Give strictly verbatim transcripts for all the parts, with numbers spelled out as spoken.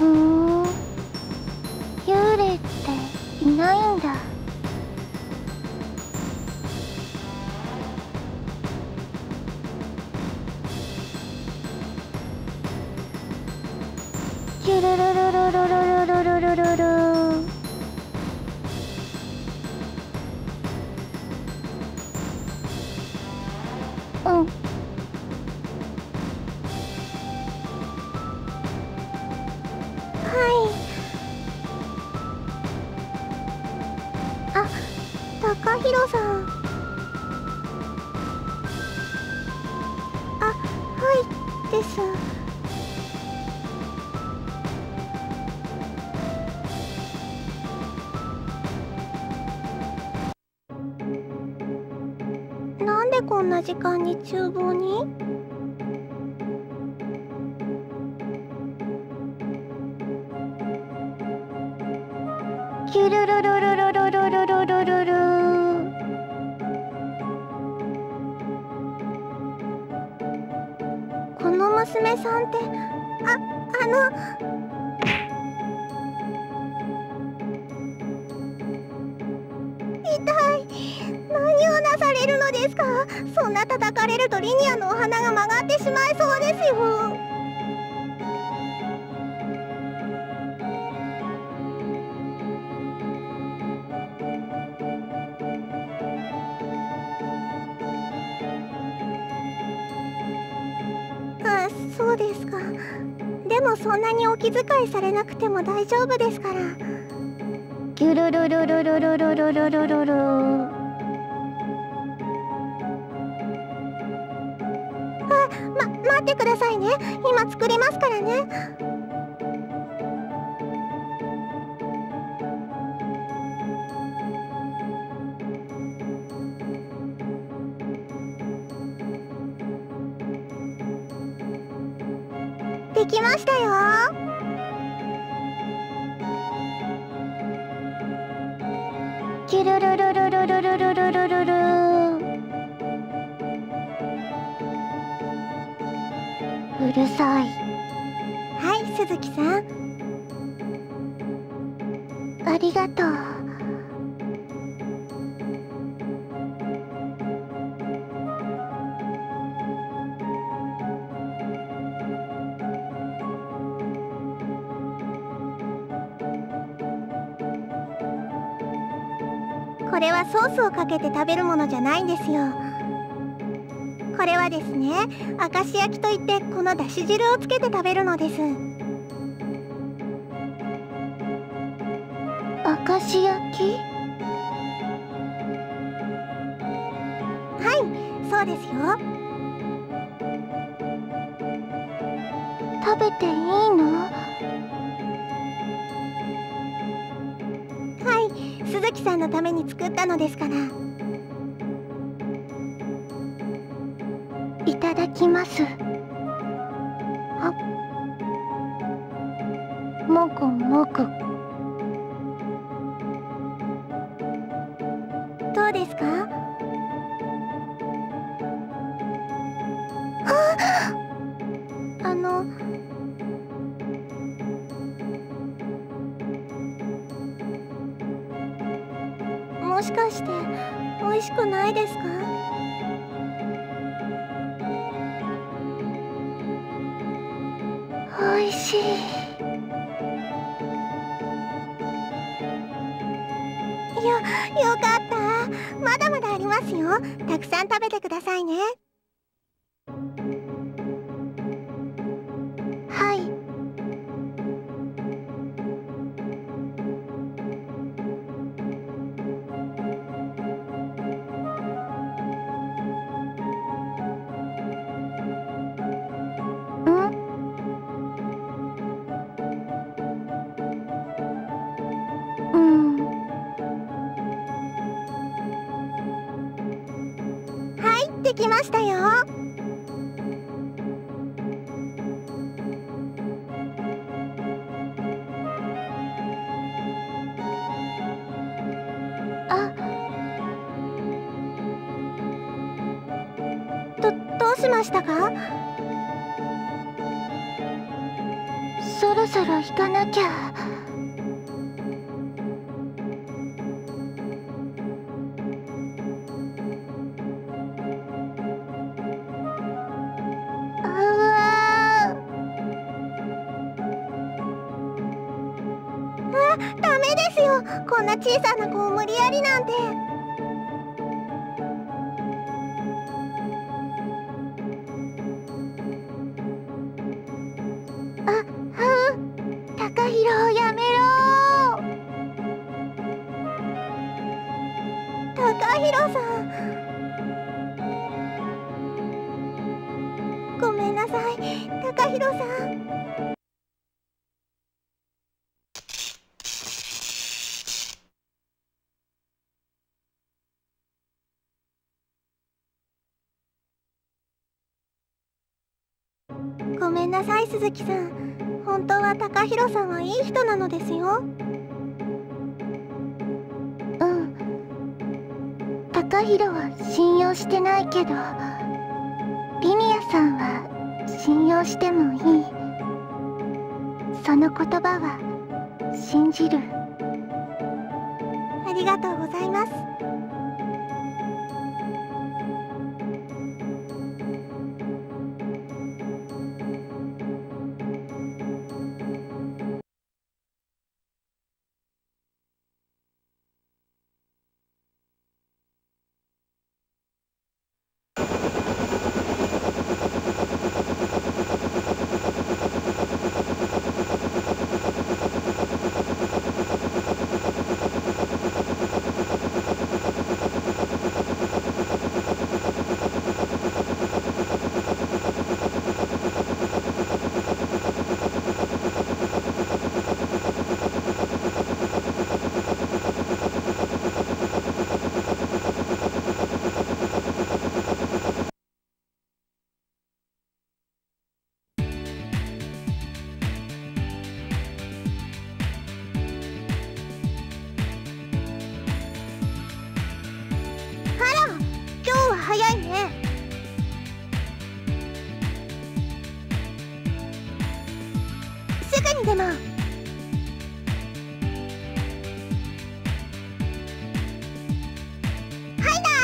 ふーん、幽霊っていないんだ。キュルルルルルルルルルルルル。うん。はい。あ、高弘さん。あ、はいです。なんでこんな時間に厨房に？キュルルルルルルルルルルルル。この娘さんって、あ、あの。痛い。何をなされるのですか？そんな叩かれるとリニアのお花が曲がってしまいそうですよ。あ、そうですか。でもそんなにお気遣いされなくても大丈夫ですから。ギュルルルルルルルルルルルル。あ、ま、待ってくださいね。今作りますからね。できましたよ。キュルルルルルルルルルルルル。うるさい。はい、鈴木さん。ありがとう。これはソースをかけて食べるものじゃないんですよ。これはですね、明石焼きといってこのだし汁をつけて食べるのです。明石焼き？はい、そうですよ。食べていいの？はい、鈴木さんのために作ったのですから。いただきます。あ、もぐもぐ。どうですか？あの。もしかして美味しくないですか？美味しい。よ、よかった。まだまだありますよ。たくさん食べてくださいね。はい。できましたよ。あ、ど、どうしましたか？それろそろ行かなきゃ。あわあ、ダメですよ。こんな小さな子を無理やりなんて。あ、はう、高弘やめろ。高弘さん、ごめんなさい、高弘さん。ごめんなさい、鈴木さん。本当は高弘さんはいい人なのですよ。うん。高弘は信用してないけど、リミアさんは信用してもいい。その言葉は信じる。ありがとうございます。早いね。すぐにでも。はいだ。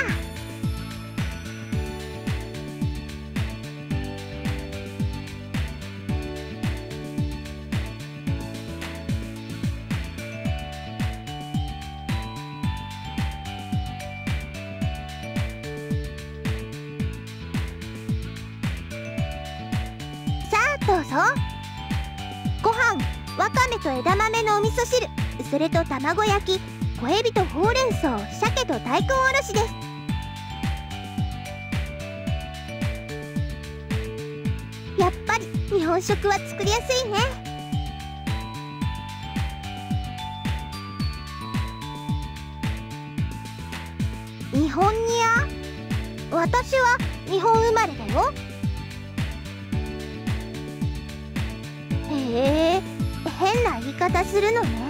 どうぞ。ご飯、わかめと枝豆のお味噌汁、それと卵焼き、小エビとほうれん草、鮭と大根おろしです。やっぱり日本食は作りやすいね。日本にゃ？私は日本生まれだよ。へえ、変な言い方するのね。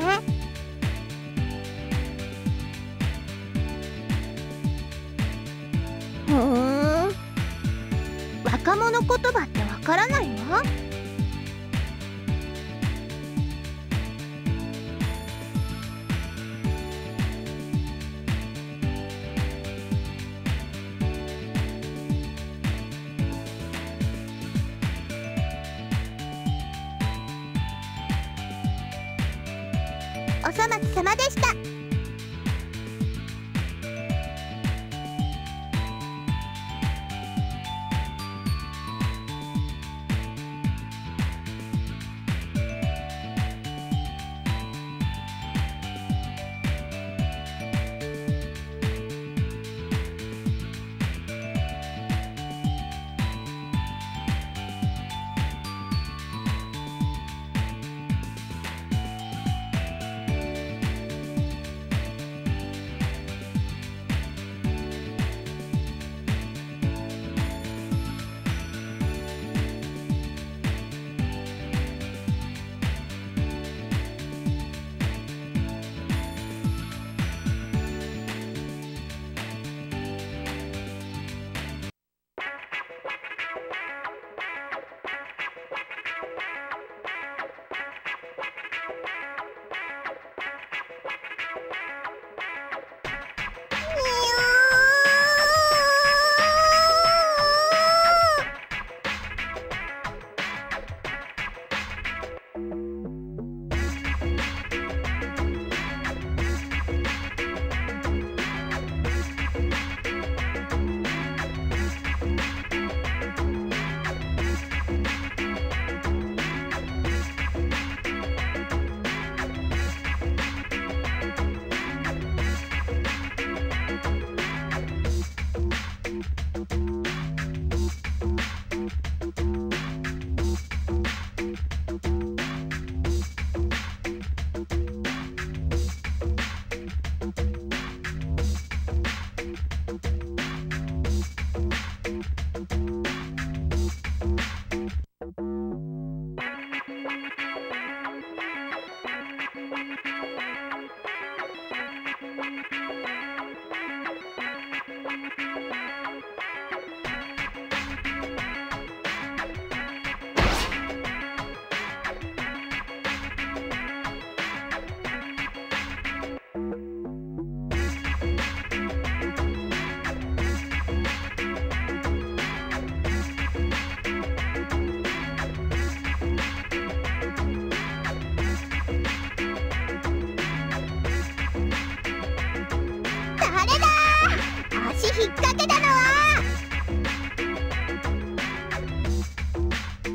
ふーん、若者言葉ってわからないの？お粗末様でした。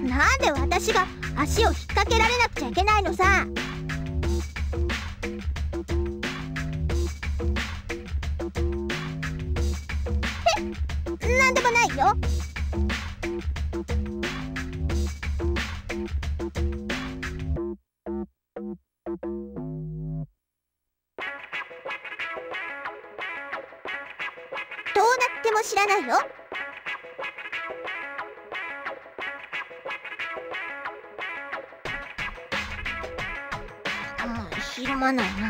なんで私が足を引っ掛けられなくちゃいけないのさ。え、なんでもないよ。どうなっても知らないよ。ひるまないな。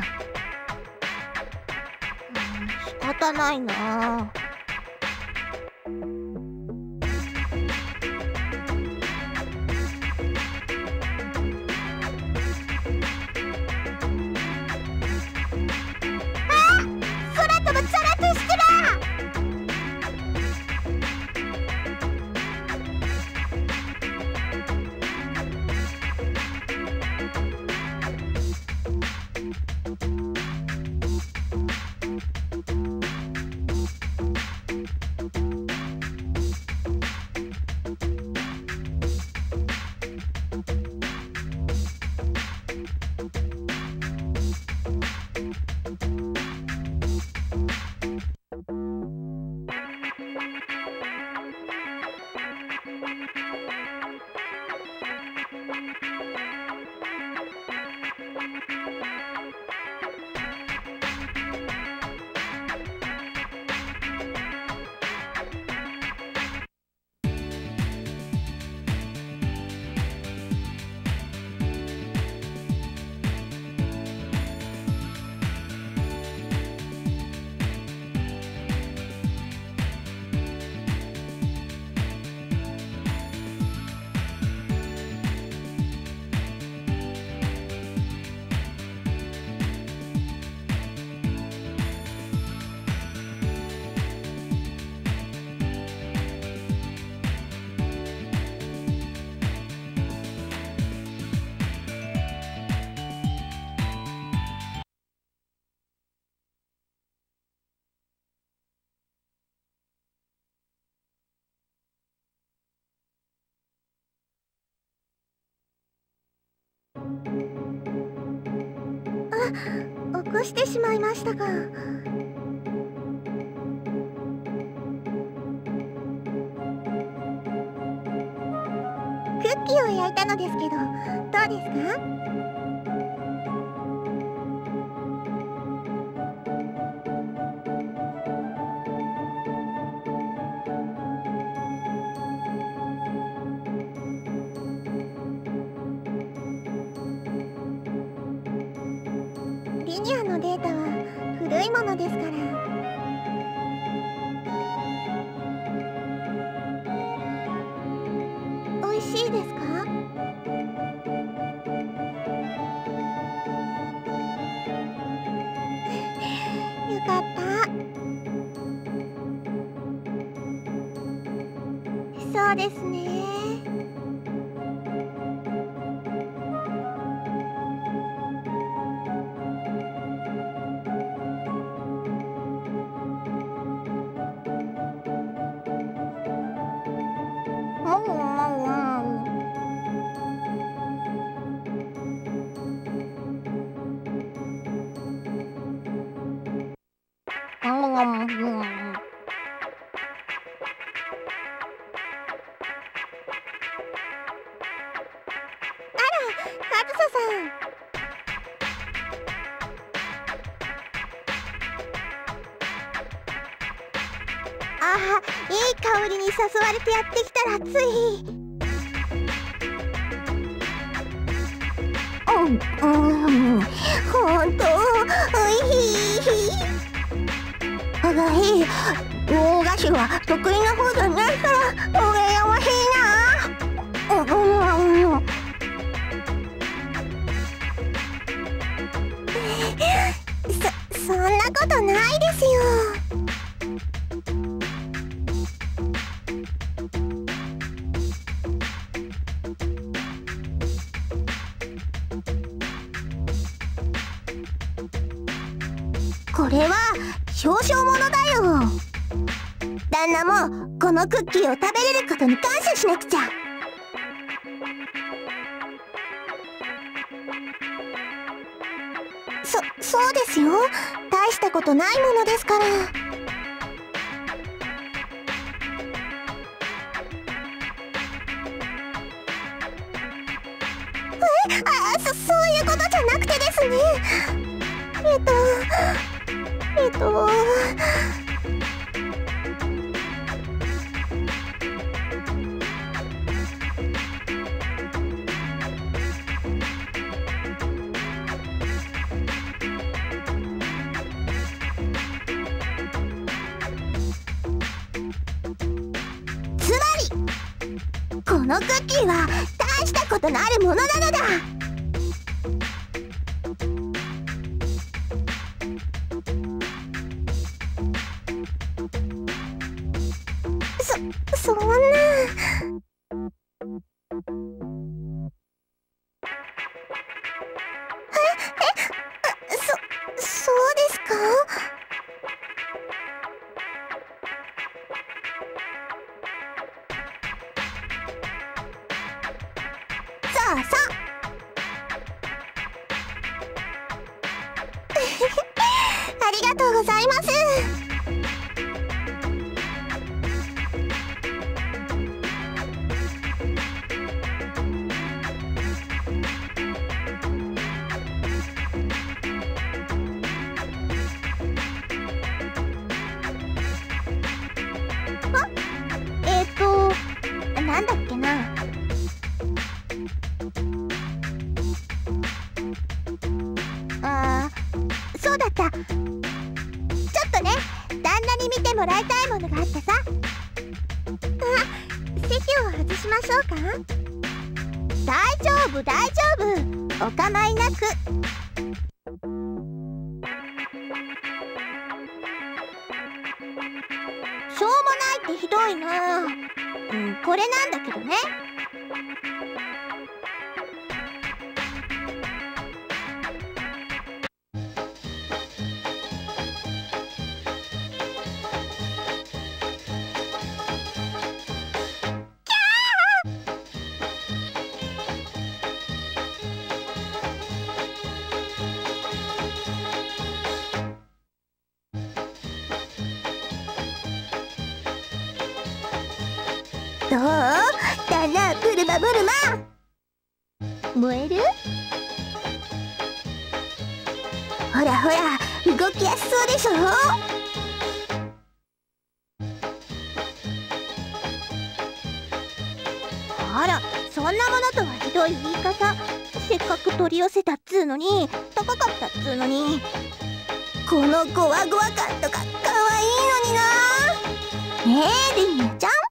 うん、仕方ないな。あ、起こしてしまいましたか。クッキーを焼いたのですけど、どうですか？リニアのデータは古いものですから。美味しいですか？よかった。そうですね。カズサさん。ああ、いい香りに誘われてやってきたらつい。うん、うん、ほんとおいしい。あがいい、洋菓子は得意な方じゃないから羨ましいな。うんうん。そ、そんなことないですよ。これは表彰物だよ。旦那もこのクッキーを食べれることに感謝しなくちゃ。 そ、そうですよ。大したことないものですから。え、あ、そ、そういうことじゃなくてですね。えっと、えっと。つまり、このクッキーは大したことのあるものなのだ。そ、そんな。え、え、そ、そうですか？そうそう。ありがとうございます。あ、えっと、なんだっけな。あー、そうだった。ちょっとね、旦那に見てもらいたいものがあってさ。あ、席を外しましょうか。大丈夫大丈夫、お構いなく。しょうもないってひどいな。うん、これなんだけどね。どう？旦那、ブルマブルマ。燃える？ほらほら、動きやすそうでしょ？あら、そんなものとはひどい言い方。せっかく取り寄せたっつうのに、高かったっつうのに。このゴワゴワ感とかかわいいのにな。ねえ、リミアちゃん。